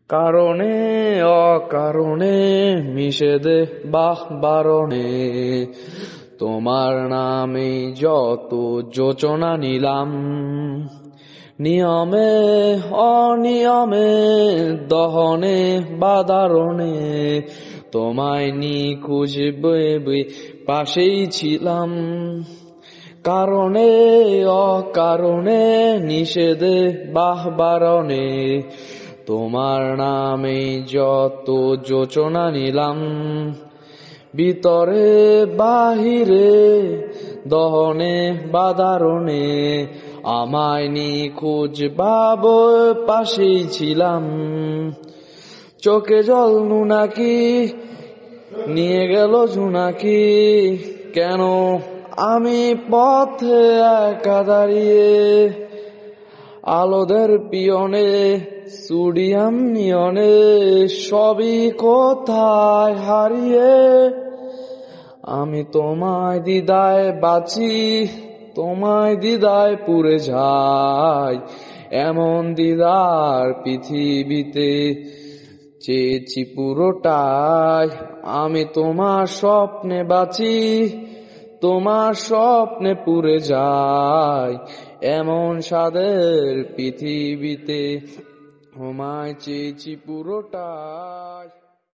কারণে অকারণে নিষেধে বাহ বারণে তোমার নামে যত যোচনা নিলাম, নিয়মে অনিয়মে দহনে বাধারণে তোমায় নিখোঁজ বয়ে পাশেই ছিলাম। কারণে অকারণে নিষেধে বাহ বারণে তোমার নামে যত যোচনা নিলাম, ভিতরে বাহিরে দহনে বাধারণে আমায় নিখোঁজ ভাব পাশেই ছিলাম। চোখে জল নুনাকি নিয়ে গেল জুনাকি, কেন আমি পথে একা দাঁড়িয়ে, আলোদের পিয়নে সোডিয়াম নিয়নে সবই কোথায় হারিয়ে, আমি তোমায় দ্বিধায় বাঁচি তোমায় দ্বিধায় পুড়ে যাই, এমন দ্বিধার পৃথিবীতে চেয়েছি পুরোটাই। আমি তোমার স্বপ্নে বাঁচি তোমার স্বপ্নে পুড়ে যাই, এমন স্বাদের পৃথিবীতে তোমায় চেয়েছি পুরোটাই।